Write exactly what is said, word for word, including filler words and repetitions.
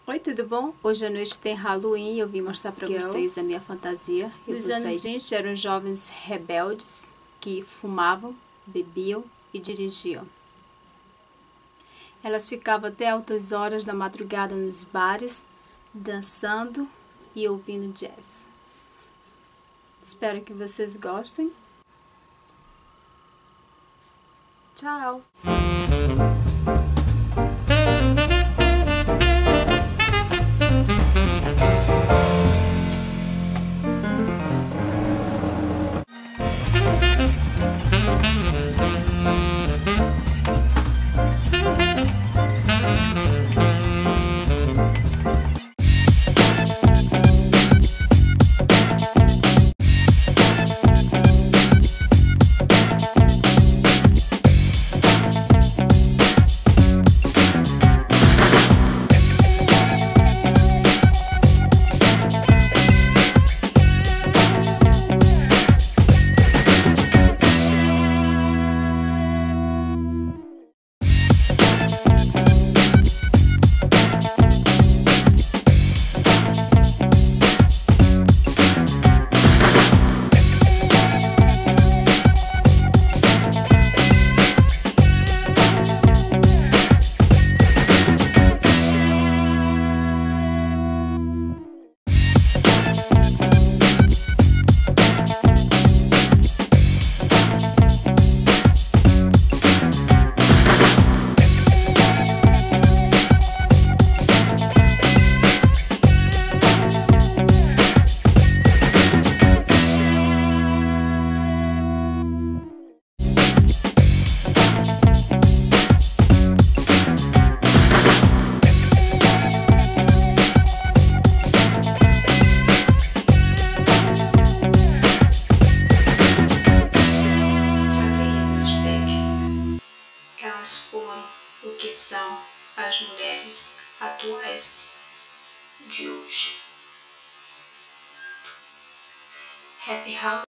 Oi, tudo bom? Hoje à noite tem Halloween e eu vim mostrar pra eu, vocês a minha fantasia. Nos anos vinte eram jovens rebeldes que fumavam, bebiam e dirigiam. Elas ficavam até altas horas da madrugada nos bares, dançando e ouvindo jazz. Espero que vocês gostem. Tchau! Elas foram o que são as mulheres atuais de hoje. Happy Halloween!